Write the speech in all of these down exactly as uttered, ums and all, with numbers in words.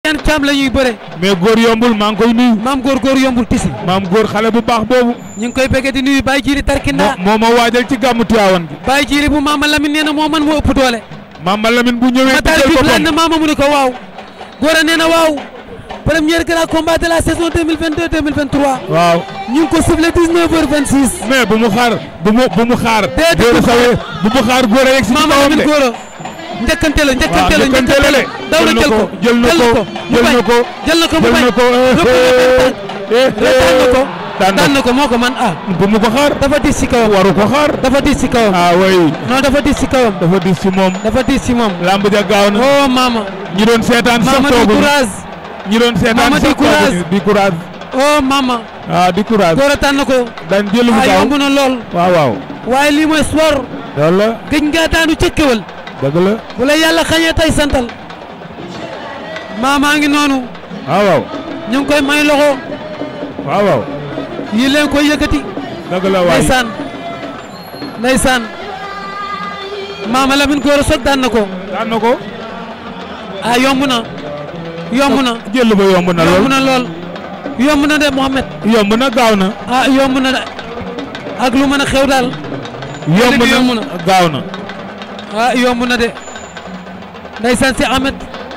Tidiane Thiam la ñuy bëre. mais góor yombul maa ngi koy nuyu. maam góor góor yombul tisi. maam góor xale bu baax boobu. ñu ngi koy bëgg di nuyu Baye Jiri Tarkinda. moo ma waajal ci gàmmu Tiwaawan gi. Baye Jiri bu Mama Lamine nee na moo man moo ëpp doole. Mama Lamine bu ñëwee. Matar jël bi boppam laaj na Mama mu ne ko waaw. Gora nee na waaw. premier grand combat de la saison deux mille vingt-deux deux mille vingt-trois. waaw ñu ngi ko sifflé dix-neuf heures vingt-six. mais bu mu xaar bu mu bu mu xaar. déedéet Gora sawee bu mu xaar Gora yegg si Mama Lamine Gora. njëkkante la njëkkante la njëkkante la daw na jël ko jël na ko jël na ko jël na ko mu jël bañ na ko daan na ko daan daan na ko moo ko man ah bu mu ko xaar dafa dis ci kawam waru ko xaar dafa dis ci kawam ah oui non dafa dis ci kawam dafa dis ci moom dafa dis ci moom lamb ja gaaw na oh Mama ñi doon seetaan sax Mama di tooguñu courage ñi doon seetaan Mama sax di courage tooguñu di courage oh Mama ah di courage Gora tànn na ko daan jël bu ah gaaw yomb na lool waaw waaw waaye lii mooy sport loolu la gëj nga daanu cëkkewal dëgg la bu la yàlla xañee tey santal Mama ngi noonu waaw waaw ñu ngi koy may loxo waaw waaw yi leen koy yëkkati dëgg la waay ndeysaan ndeysaan Mama Lamine Gora Sock daan na ko daan na ko ah yomb na yomb na jël ba yomb na lool yomb na lool yomb na de Mohamed yomb na gaaw na ah yomb na de ak lu mën a xew daal yomb yomb na gaaw na ah yomb na de ndeysaan si Ahmed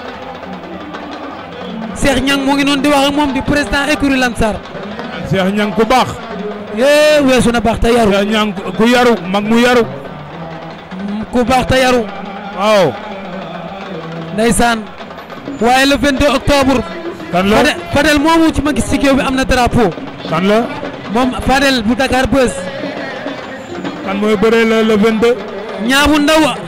Cheikh Niang moo ngi noonu di wax ak moom di président écurie Lansar Cheikh Niang ku baax yee weesu na baax te yaru Cheikh Niang ku yaru mag mu yaru ku baax te yaru waaw ndeysaan waaye le vingt-deux octobre kan la Fadel Fadel moomu ci ma gis ci géew bi am na drapeau kan la moom Fadel bu Dakar Buzz kan mooy bëree la le vingt-deux ñaabu ndaw